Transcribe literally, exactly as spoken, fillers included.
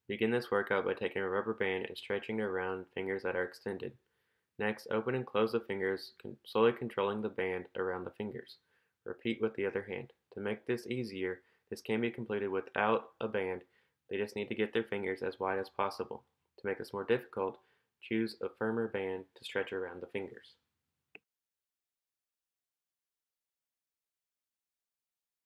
Begin this workout by taking a rubber band and stretching it around fingers that are extended. Next, open and close the fingers, slowly controlling the band around the fingers. Repeat with the other hand. To make this easier, this can be completed without a band. They just need to get their fingers as wide as possible. To make this more difficult, choose a firmer band to stretch around the fingers.